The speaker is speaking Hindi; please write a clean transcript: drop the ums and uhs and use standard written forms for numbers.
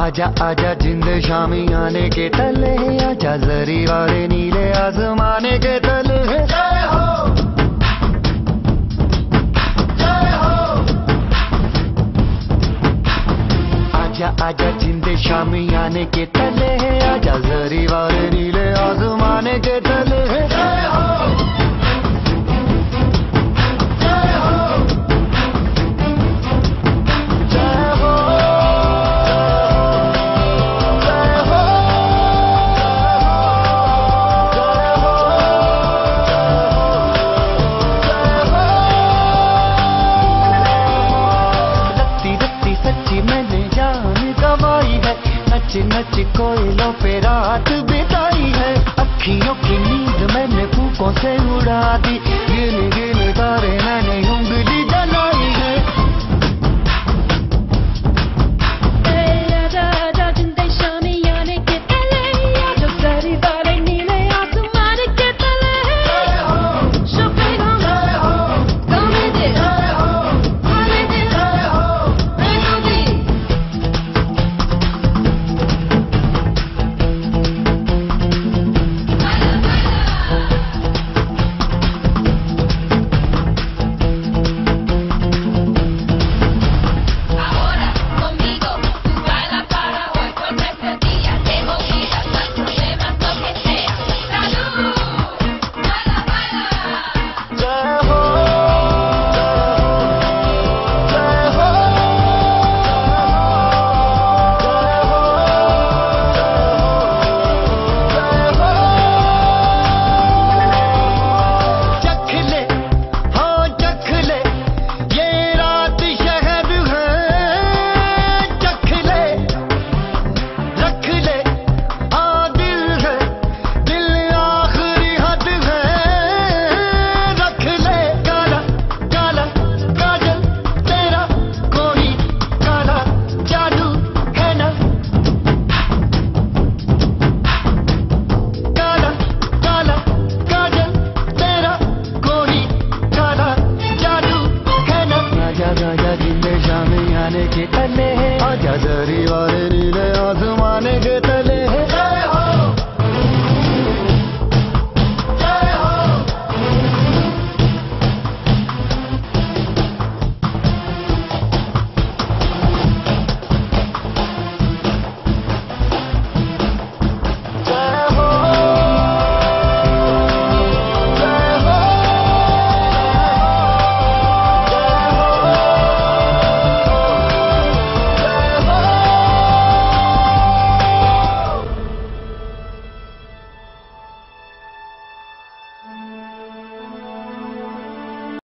आजा आजा जिंद शामी आने के तले, आजा जरी वाले नीले आसमाने के तले। जय हो जय हो। आजा आजा जिंद शामी आने के तले, आजा जरी वाले नीले आसमाने के तले। जय हो नच नच कोयलों पे रात बिताई है, अखियों की नींद मैंने फूकों से उड़ा दी, गिन गिन तारे मैंने उंगली